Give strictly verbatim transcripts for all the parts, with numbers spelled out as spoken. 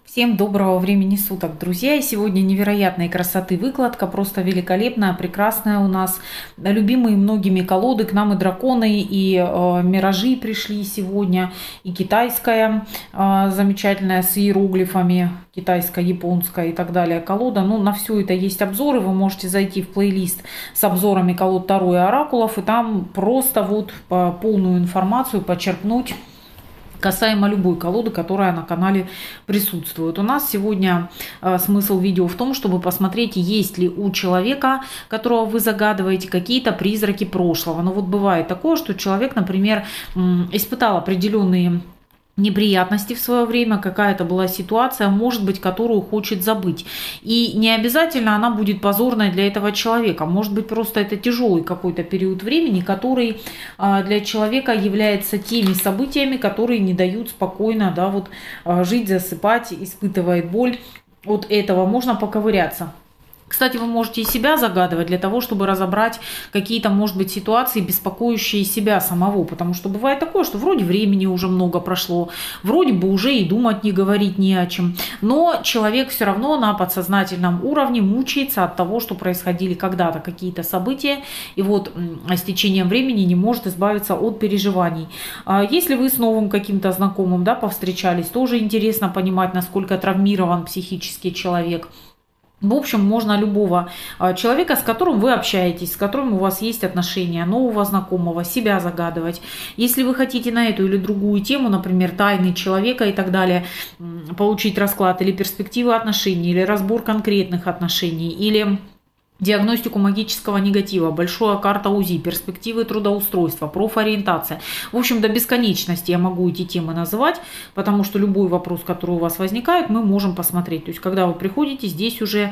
Всем доброго времени суток, друзья! И сегодня невероятной красоты выкладка, просто великолепная, прекрасная у нас. Любимые многими колоды, к нам и драконы, и э, миражи пришли сегодня, и китайская э, замечательная с иероглифами, китайская, японская и так далее колода. Ну, на все это есть обзоры, вы можете зайти в плейлист с обзорами колод Таро и оракулов, и там просто вот по полную информацию почерпнуть касаемо любой колоды, которая на канале присутствует. У нас сегодня э, смысл видео в том, чтобы посмотреть, есть ли у человека, которого вы загадываете, какие-то призраки прошлого. Но вот бывает такое, что человек, например, испытал определенные неприятности в свое время, какая-то была ситуация, может быть, которую хочет забыть. И не обязательно она будет позорной для этого человека. Может быть, просто это тяжелый какой-то период времени, который для человека является теми событиями, которые не дают спокойно, да, вот, жить, засыпать, испытывает боль. От этого можно поковыряться. Кстати, вы можете и себя загадывать для того, чтобы разобрать какие-то, может быть, ситуации, беспокоящие себя самого. Потому что бывает такое, что вроде времени уже много прошло, вроде бы уже и думать не говорить не о чем. Но человек все равно на подсознательном уровне мучается от того, что происходили когда-то какие-то события. И вот с течением времени не может избавиться от переживаний. Если вы с новым каким-то знакомым, да, повстречались, тоже интересно понимать, насколько травмирован психически человек. В общем, можно любого человека, с которым вы общаетесь, с которым у вас есть отношения, нового знакомого, себя загадывать. Если вы хотите на эту или другую тему, например, тайны человека и так далее, получить расклад или перспективы отношений, или разбор конкретных отношений, или диагностику магического негатива, большая карта УЗИ, перспективы трудоустройства, профориентация. В общем, до бесконечности я могу эти темы называть, потому что любой вопрос, который у вас возникает, мы можем посмотреть. То есть, когда вы приходите, здесь уже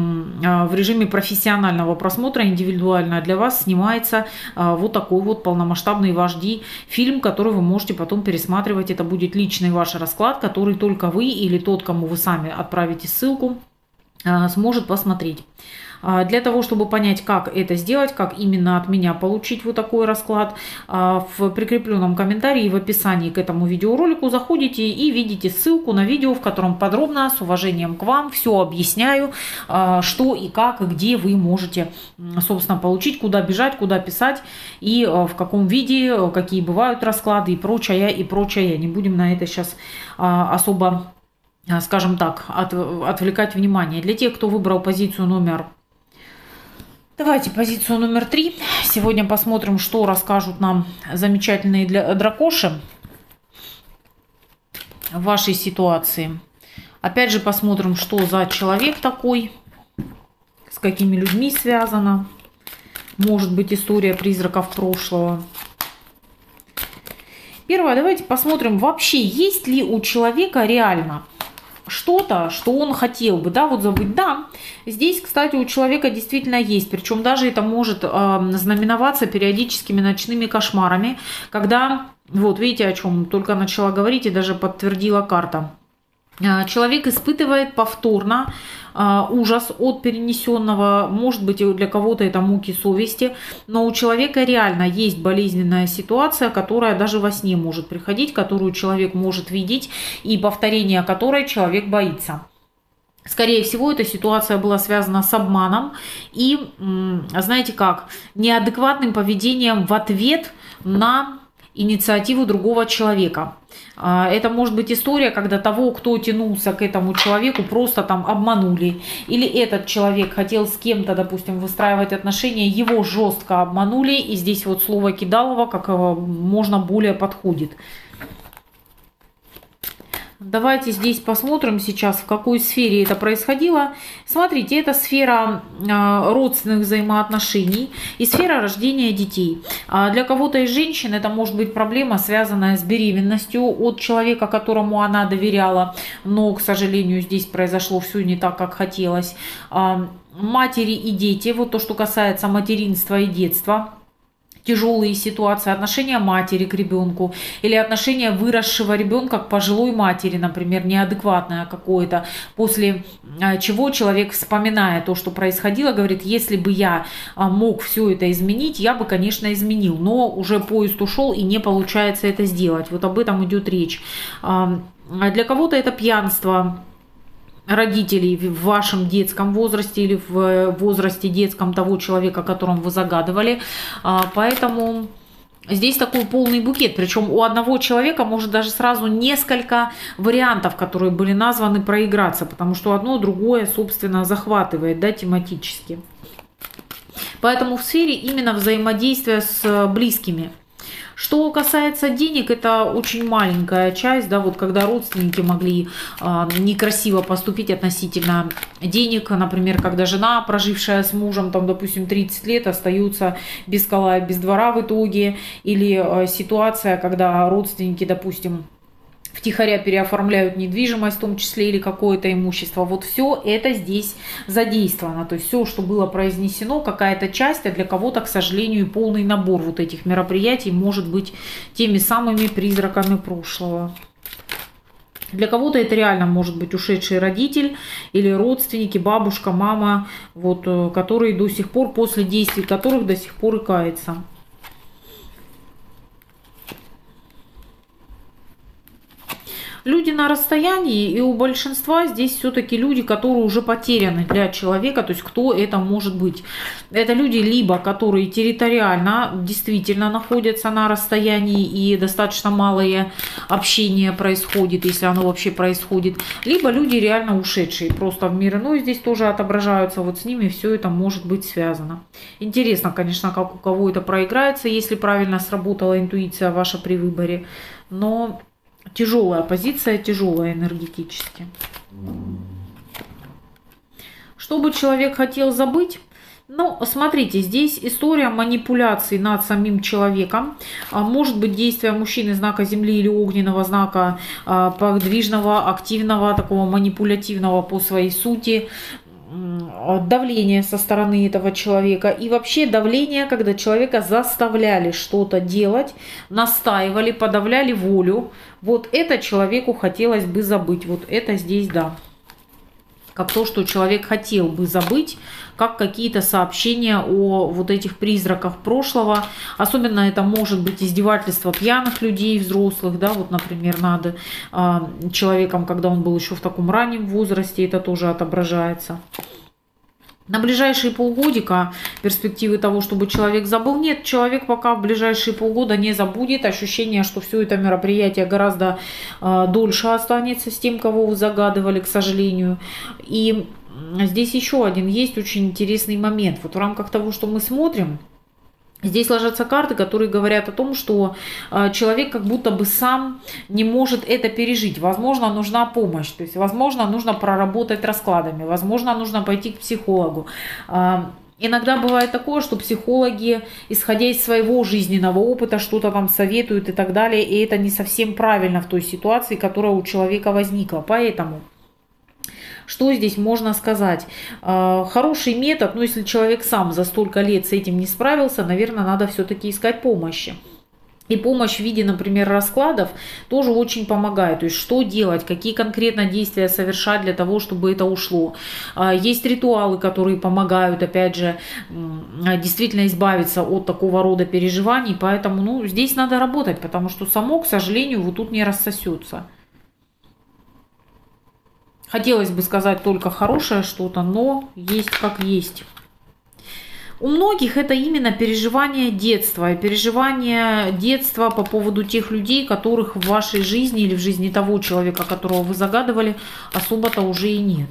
в режиме профессионального просмотра, индивидуально для вас снимается вот такой вот полномасштабный ваш ди фильм, который вы можете потом пересматривать. Это будет личный ваш расклад, который только вы или тот, кому вы сами отправите ссылку, сможет посмотреть. Для того, чтобы понять, как это сделать, как именно от меня получить вот такой расклад, в прикрепленном комментарии и в описании к этому видеоролику заходите и видите ссылку на видео, в котором подробно, с уважением к вам, все объясняю, что и как, и где вы можете, собственно, получить, куда бежать, куда писать, и в каком виде, какие бывают расклады и прочее, и прочее. Не будем на это сейчас особо, скажем так, от, отвлекать внимание. Для тех, кто выбрал позицию номер Давайте позицию номер три. Сегодня посмотрим, что расскажут нам замечательные для дракоши в вашей ситуации. Опять же посмотрим, что за человек такой, с какими людьми связано. Может быть, история призраков прошлого. Первое, давайте посмотрим, вообще есть ли у человека реально что-то, что он хотел бы, да, вот забыть. Да, здесь, кстати, у человека действительно есть, причем даже это может э, знаменоваться периодическими ночными кошмарами, когда, вот видите, о чем только начала говорить и даже подтвердила карта. Человек испытывает повторно э, ужас от перенесенного, может быть, для кого-то это муки совести, но у человека реально есть болезненная ситуация, которая даже во сне может приходить, которую человек может видеть и повторение которой человек боится. Скорее всего, эта ситуация была связана с обманом и, знаете как, неадекватным поведением в ответ на инициативу другого человека. Это может быть история, когда того, кто тянулся к этому человеку, просто там обманули. Или этот человек хотел с кем-то, допустим, выстраивать отношения, его жестко обманули. И здесь вот слово кидалово как можно более подходит. Давайте здесь посмотрим сейчас, в какой сфере это происходило. Смотрите, это сфера родственных взаимоотношений и сфера рождения детей. Для кого-то из женщин это может быть проблема, связанная с беременностью от человека, которому она доверяла, но, к сожалению, здесь произошло все не так, как хотелось. Матери и дети, вот то, что касается материнства и детства. Тяжелые ситуации, отношения матери к ребенку или отношения выросшего ребенка к пожилой матери, например, неадекватное какое-то, после чего человек, вспоминая то, что происходило, говорит, если бы я мог все это изменить, я бы, конечно, изменил, но уже поезд ушел и не получается это сделать. Вот об этом идет речь. Для кого-то это пьянство, родителей в вашем детском возрасте или в возрасте детском того человека, которому вы загадывали. Поэтому здесь такой полный букет. Причем у одного человека может даже сразу несколько вариантов, которые были названы, проиграться, потому что одно другое, собственно, захватывает, да, тематически. Поэтому в сфере именно взаимодействия с близкими. Что касается денег, это очень маленькая часть, да, вот когда родственники могли э, некрасиво поступить относительно денег, например, когда жена, прожившая с мужем, там, допустим, тридцать лет, остаются без кола, без двора в итоге, или э, ситуация, когда родственники, допустим, втихаря переоформляют недвижимость, в том числе, или какое-то имущество. Вот все это здесь задействовано. То есть все, что было произнесено, какая-то часть, а для кого-то, к сожалению, полный набор вот этих мероприятий может быть теми самыми призраками прошлого. Для кого-то это реально может быть ушедший родитель или родственники, бабушка, мама, вот, которые до сих пор, после действий которых до сих пор и каются. Люди на расстоянии, и у большинства здесь все-таки люди, которые уже потеряны для человека. То есть кто это может быть? Это люди, либо которые территориально действительно находятся на расстоянии и достаточно малое общение происходит, если оно вообще происходит, либо люди реально ушедшие просто в мир иной здесь тоже отображаются. Вот с ними все это может быть связано. Интересно, конечно, как у кого это проиграется, если правильно сработала интуиция ваша при выборе. Но тяжелая позиция, тяжелая энергетически. Что бы человек хотел забыть? Ну, смотрите, здесь история манипуляций над самим человеком. Может быть, действие мужчины знака Земли или огненного знака, подвижного, активного, такого манипулятивного по своей сути. Давление со стороны этого человека и вообще давление, когда человека заставляли что-то делать, настаивали, подавляли волю. Вот это человеку хотелось бы забыть. Вот это здесь, да. Как то, что человек хотел бы забыть, как какие-то сообщения о вот этих призраках прошлого. Особенно это может быть издевательство пьяных людей, взрослых, да, вот, например, над э, человеком, когда он был еще в таком раннем возрасте, это тоже отображается. На ближайшие полгодика перспективы того, чтобы человек забыл, нет. Человек пока в ближайшие полгода не забудет. Ощущение, что все это мероприятие гораздо э, дольше останется с тем, кого вы загадывали, к сожалению. И здесь еще один есть очень интересный момент. Вот в рамках того, что мы смотрим, здесь ложатся карты, которые говорят о том, что человек как будто бы сам не может это пережить. Возможно, нужна помощь. То есть, возможно, нужно проработать раскладами. Возможно, нужно пойти к психологу. Иногда бывает такое, что психологи, исходя из своего жизненного опыта, что-то там советуют и так далее. И это не совсем правильно в той ситуации, которая у человека возникла. Поэтому... Что здесь можно сказать? Хороший метод, но если человек сам за столько лет с этим не справился, наверное, надо все-таки искать помощи. И помощь в виде, например, раскладов тоже очень помогает. То есть что делать, какие конкретно действия совершать для того, чтобы это ушло. Есть ритуалы, которые помогают, опять же, действительно избавиться от такого рода переживаний. Поэтому ну, здесь надо работать, потому что само, к сожалению, вот тут не рассосется. Хотелось бы сказать только хорошее что-то, но есть как есть. У многих это именно переживание детства. Переживание детства по поводу тех людей, которых в вашей жизни или в жизни того человека, которого вы загадывали, особо-то уже и нет.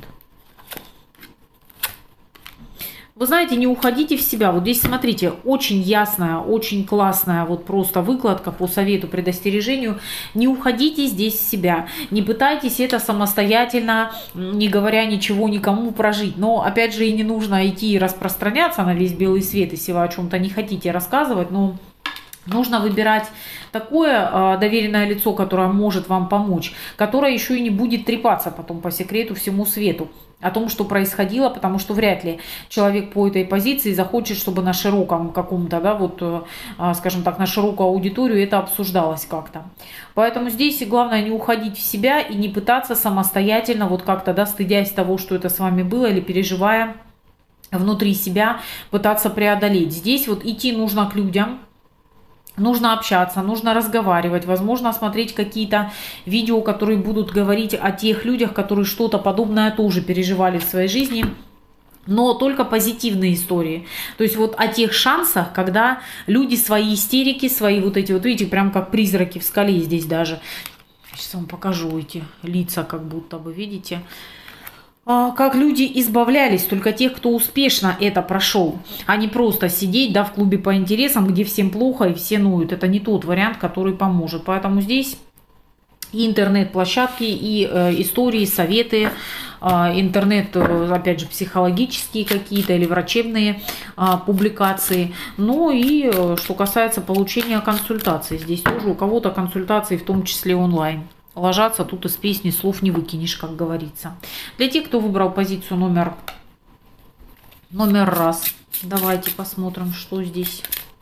Вы знаете, не уходите в себя. Вот здесь, смотрите, очень ясная, очень классная вот просто выкладка по совету, предостережению. Не уходите здесь в себя. Не пытайтесь это самостоятельно, не говоря ничего никому, прожить. Но, опять же, и не нужно идти и распространяться на весь белый свет, если вы о чем-то не хотите рассказывать. Но нужно выбирать такое э, доверенное лицо, которое может вам помочь, которое еще и не будет трепаться потом по секрету всему свету о том, что происходило, потому что вряд ли человек по этой позиции захочет, чтобы на широком каком-то, да, вот, э, скажем так, на широкую аудиторию это обсуждалось как-то. Поэтому здесь главное не уходить в себя и не пытаться самостоятельно, вот как-то, да, стыдясь того, что это с вами было, или переживая внутри себя, пытаться преодолеть. Здесь вот идти нужно к людям, Нужно общаться, нужно разговаривать, возможно, смотреть какие-то видео, которые будут говорить о тех людях, которые что-то подобное тоже переживали в своей жизни. Но только позитивные истории. То есть вот о тех шансах, когда люди свои истерики, свои вот эти вот, видите, прям как призраки в скале здесь даже. Сейчас вам покажу эти лица, как будто бы, видите. Как люди избавлялись, только тех, кто успешно это прошел, а не просто сидеть, да, в клубе по интересам, где всем плохо и все ноют. Это не тот вариант, который поможет. Поэтому здесь и интернет-площадки, и э, истории, советы, э, интернет, э, опять же, психологические какие-то или врачебные э, публикации. Ну и э, что касается получения консультаций, здесь тоже у кого-то консультации, в том числе онлайн. Ложатся тут из песни, слов не выкинешь, как говорится. Для тех, кто выбрал позицию номер, номер раз, давайте посмотрим, что здесь.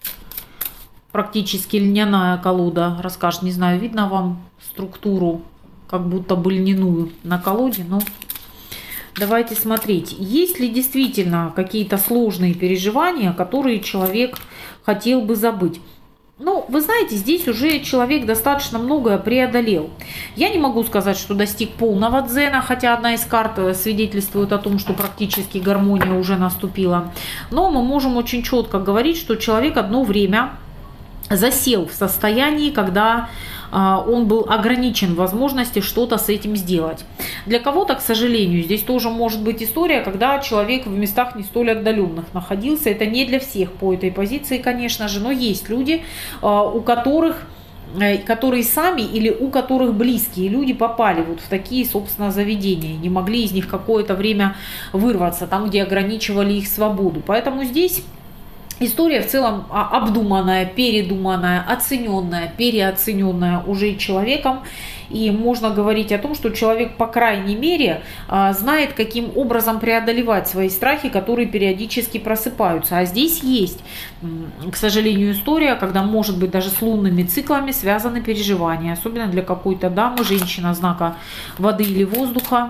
Практически льняная колода расскажет. Не знаю, видно вам структуру, как будто бы льняную на колоде, но давайте смотреть. Есть ли действительно какие-то сложные переживания, которые человек хотел бы забыть? Ну, вы знаете, здесь уже человек достаточно многое преодолел. Я не могу сказать, что достиг полного дзена, хотя одна из карт свидетельствует о том, что практически гармония уже наступила. Но мы можем очень четко говорить, что человек одно время засел в состоянии, когда он был ограничен в возможности что-то с этим сделать. Для кого-то, к сожалению, здесь тоже может быть история, когда человек в местах не столь отдаленных находился. Это не для всех по этой позиции, конечно же, но есть люди, у которых, которые сами или у которых близкие люди попали вот в такие, собственно, заведения, не могли из них какое-то время вырваться, там, где ограничивали их свободу. Поэтому здесь история в целом обдуманная, передуманная, оцененная, переоцененная уже человеком. И можно говорить о том, что человек, по крайней мере, знает, каким образом преодолевать свои страхи, которые периодически просыпаются. А здесь есть, к сожалению, история, когда, может быть, даже с лунными циклами связаны переживания. Особенно для какой-то дамы, женщина знака воды или воздуха.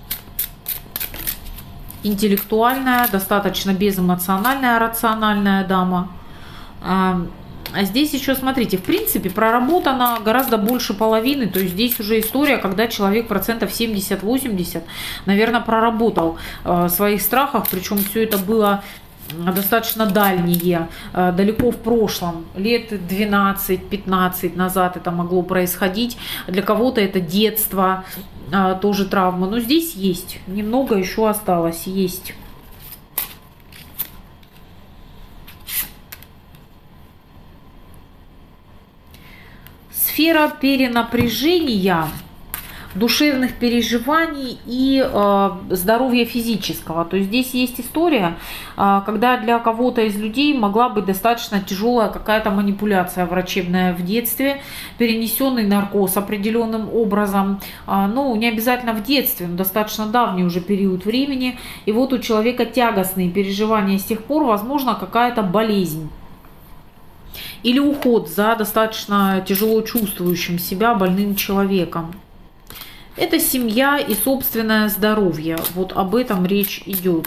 Интеллектуальная, достаточно безэмоциональная, рациональная дама. А здесь еще, смотрите, в принципе, проработано гораздо больше половины. То есть здесь уже история, когда человек процентов семьдесят-восемьдесят, наверное, проработал в своих страхах. Причем все это было достаточно дальние, далеко в прошлом, лет двенадцать-пятнадцать назад это могло происходить. Для кого-то это детство, тоже травма. Но здесь есть, немного еще осталось, есть. Сфера перенапряжения, душевных переживаний и э, здоровья физического. То есть здесь есть история, э, когда для кого-то из людей могла быть достаточно тяжелая какая-то манипуляция врачебная в детстве, перенесенный наркоз определенным образом. Э, ну, не обязательно в детстве, но достаточно давний уже период времени. И вот у человека тягостные переживания с тех пор, возможно, какая-то болезнь. Или уход за достаточно тяжело чувствующим себя больным человеком. Это семья и собственное здоровье. Вот об этом речь идет.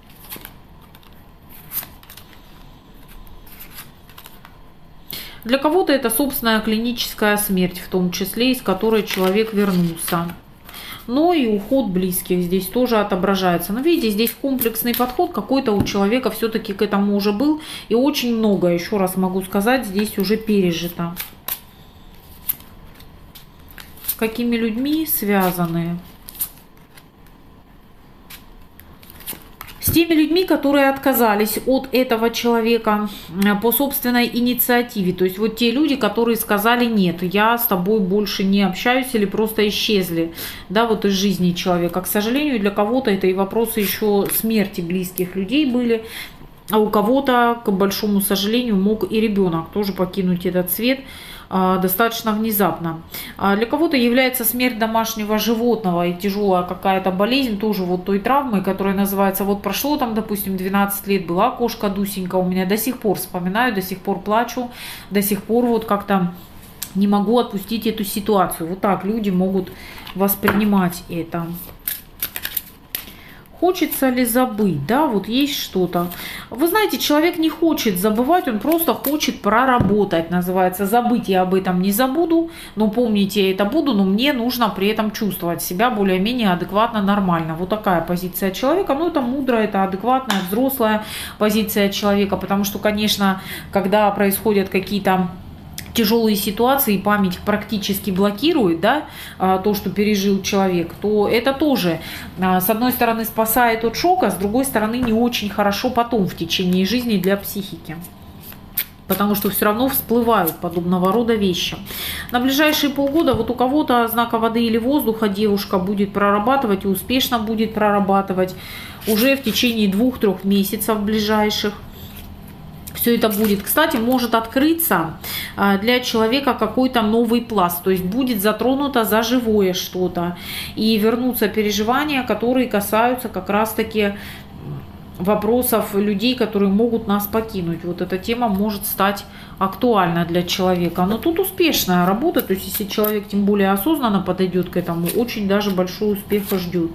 Для кого-то это собственная клиническая смерть, в том числе, из которой человек вернулся. Но и уход близких здесь тоже отображается. Но видите, здесь комплексный подход какой-то у человека все-таки к этому уже был. И очень много, еще раз могу сказать, здесь уже пережито. С какими людьми связаны? С теми людьми, которые отказались от этого человека по собственной инициативе. То есть вот те люди, которые сказали: нет, я с тобой больше не общаюсь, или просто исчезли, да, вот из жизни человека. К сожалению, для кого-то это и вопросы еще смерти близких людей были. А у кого-то, к большому сожалению, мог и ребенок тоже покинуть этот свет достаточно внезапно. Для кого-то является смерть домашнего животного и тяжелая какая-то болезнь, тоже вот той травмой, которая называется, вот прошло там, допустим, двенадцать лет, была кошка Дусенька у меня, до сих пор вспоминаю, до сих пор плачу, до сих пор вот как-то не могу отпустить эту ситуацию. Вот так люди могут воспринимать это. Хочется ли забыть, да, вот есть что-то. Вы знаете, человек не хочет забывать, он просто хочет проработать, называется. Забыть я об этом не забуду, но помнить я это буду, но мне нужно при этом чувствовать себя более-менее адекватно, нормально. Вот такая позиция человека, ну это мудрая, это адекватная, взрослая позиция человека, потому что, конечно, когда происходят какие-то тяжелые ситуации, память практически блокирует, да, то, что пережил человек, то это тоже, с одной стороны, спасает от шока, с другой стороны, не очень хорошо потом в течение жизни для психики. Потому что все равно всплывают подобного рода вещи. На ближайшие полгода вот у кого-то знака воды или воздуха девушка будет прорабатывать и успешно будет прорабатывать уже в течение двух-трех месяцев ближайших. Все это будет. Кстати, может открыться для человека какой-то новый пласт, то есть будет затронуто за живое что-то и вернутся переживания, которые касаются как раз-таки вопросов людей, которые могут нас покинуть. Вот эта тема может стать актуальна для человека. Но тут успешная работа, то есть если человек тем более осознанно подойдет к этому, очень даже большой успех ждет.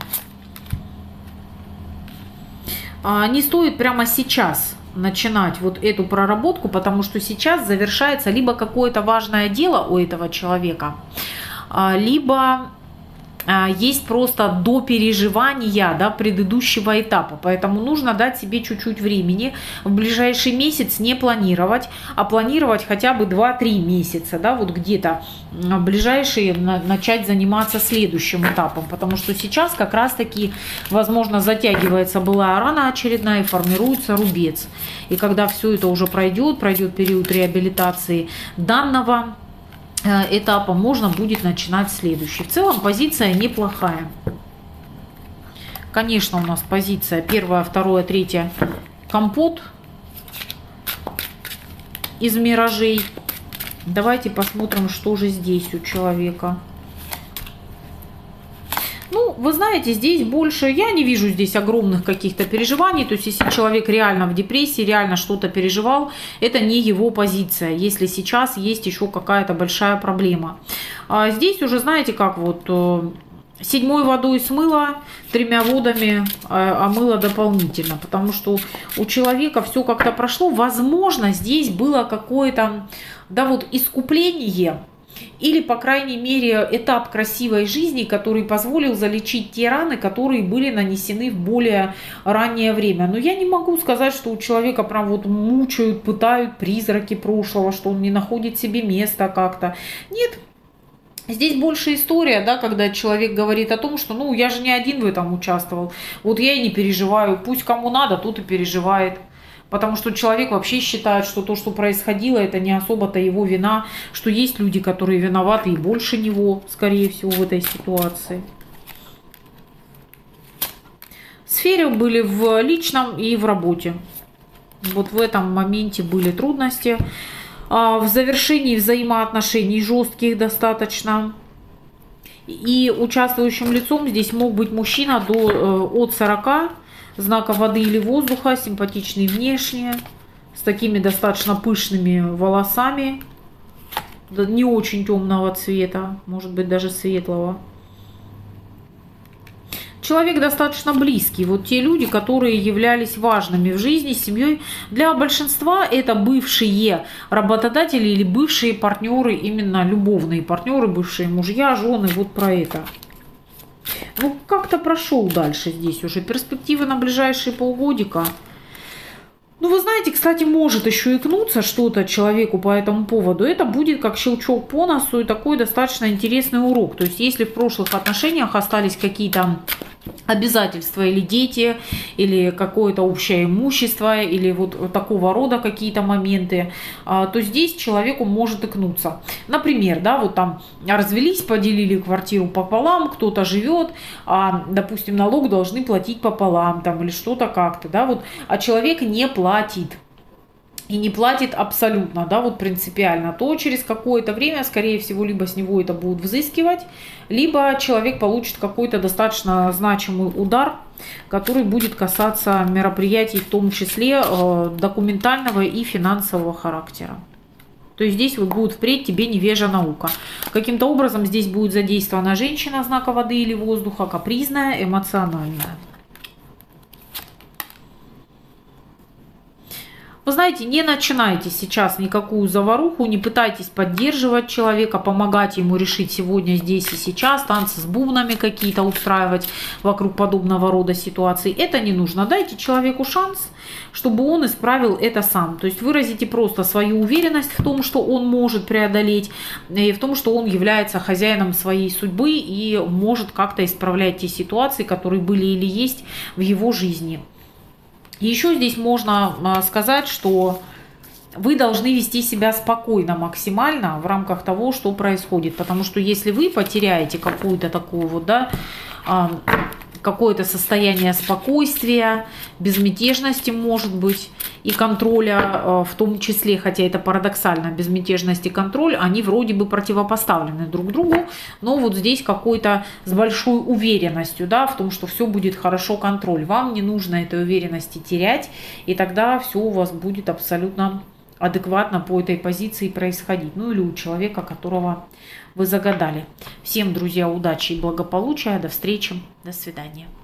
Не стоит прямо сейчас начинать вот эту проработку, потому что сейчас завершается либо какое-то важное дело у этого человека, либо есть просто до переживания, да, предыдущего этапа. Поэтому нужно дать себе чуть-чуть времени. В ближайший месяц не планировать, а планировать хотя бы два-три месяца. Да, вот где-то в ближайшие начать заниматься следующим этапом. Потому что сейчас как раз-таки, возможно, затягивается былая рана очередная и формируется рубец. И когда все это уже пройдет, пройдет период реабилитации данного этапа, можно будет начинать следующий. В целом позиция неплохая. Конечно, у нас позиция первая, второе, третье компот из миражей. Давайте посмотрим, что же здесь у человека. Ну, вы знаете, здесь больше, я не вижу здесь огромных каких-то переживаний. То есть, если человек реально в депрессии, реально что-то переживал, это не его позиция, если сейчас есть еще какая-то большая проблема. А здесь уже, знаете, как вот седьмой водой смыло, тремя водами омыло дополнительно. Потому что у человека все как-то прошло. Возможно, здесь было какое-то, да, вот искупление. Или, по крайней мере, этап красивой жизни, который позволил залечить те раны, которые были нанесены в более раннее время. Но я не могу сказать, что у человека прям вот мучают, пытают призраки прошлого, что он не находит себе места как-то. Нет. Здесь больше история, да, когда человек говорит о том, что ну я же не один в этом участвовал, вот я и не переживаю, пусть кому надо, тот и переживает. Потому что человек вообще считает, что то, что происходило, это не особо-то его вина, что есть люди, которые виноваты и больше него, скорее всего, в этой ситуации. В сфере были в личном и в работе. Вот в этом моменте были трудности. В завершении взаимоотношений жестких достаточно. И участвующим лицом здесь мог быть мужчина до, от сорока, знака воды или воздуха, симпатичный внешне, с такими достаточно пышными волосами, не очень темного цвета, может быть даже светлого. Человек достаточно близкий, вот те люди, которые являлись важными в жизни, семьей. Для большинства это бывшие работодатели или бывшие партнеры, именно любовные партнеры, бывшие мужья, жены, вот про это. Ну, как-то прошел дальше здесь уже. Перспективы на ближайшие полгодика. Ну, вы знаете, кстати, может еще икнуться что-то человеку по этому поводу. Это будет как щелчок по носу и такой достаточно интересный урок. То есть, если в прошлых отношениях остались какие-то обязательства или дети, или какое-то общее имущество, или вот такого рода какие-то моменты, то здесь человеку может икнуться. Например, да, вот там развелись, поделили квартиру пополам, кто-то живет, а, допустим, налог должны платить пополам, там, или что-то как-то, да, вот, а человек не платит. И не платит абсолютно, да, вот принципиально, то через какое-то время, скорее всего, либо с него это будут взыскивать, либо человек получит какой-то достаточно значимый удар, который будет касаться мероприятий, в том числе э, документального и финансового характера. То есть здесь вот будет впредь тебе невежа наука. Каким-то образом здесь будет задействована женщина знака воды или воздуха, капризная, эмоциональная. Вы знаете, не начинайте сейчас никакую заваруху, не пытайтесь поддерживать человека, помогать ему решить сегодня, здесь и сейчас, танцы с бубнами какие-то устраивать вокруг подобного рода ситуаций. Это не нужно. Дайте человеку шанс, чтобы он исправил это сам. То есть выразите просто свою уверенность в том, что он может преодолеть, и в том, что он является хозяином своей судьбы и может как-то исправлять те ситуации, которые были или есть в его жизни. Еще здесь можно сказать, что вы должны вести себя спокойно максимально в рамках того, что происходит. Потому что если вы потеряете какую-то такую вот, да, какое-то состояние спокойствия, безмятежности, может быть, и контроля в том числе, хотя это парадоксально, безмятежность и контроль, они вроде бы противопоставлены друг другу, но вот здесь какой-то с большой уверенностью, да, в том, что все будет хорошо, контроль. Вам не нужно этой уверенности терять, и тогда все у вас будет абсолютно адекватно по этой позиции происходить. Ну или у человека, которого вы загадали. Всем, друзья, удачи и благополучия. До встречи. До свидания.